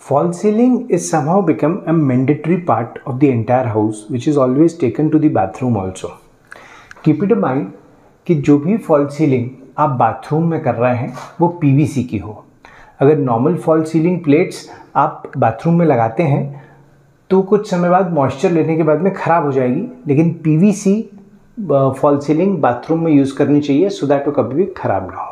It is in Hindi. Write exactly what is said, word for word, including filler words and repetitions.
False ceiling is somehow become a mandatory part of the entire house, which is always taken to the bathroom also. Keep it in mind कि जो भी फॉल सीलिंग आप बाथरूम में कर रहे हैं वो पीवीसी की हो. अगर नॉर्मल फॉल सीलिंग प्लेट्स आप बाथरूम में लगाते हैं तो कुछ समय बाद मॉइस्चर लेने के बाद में ख़राब हो जाएगी, लेकिन पीवीसी फॉल सीलिंग बाथरूम में यूज़ करनी चाहिए सो दैट वो कभी भी ख़राब ना हो.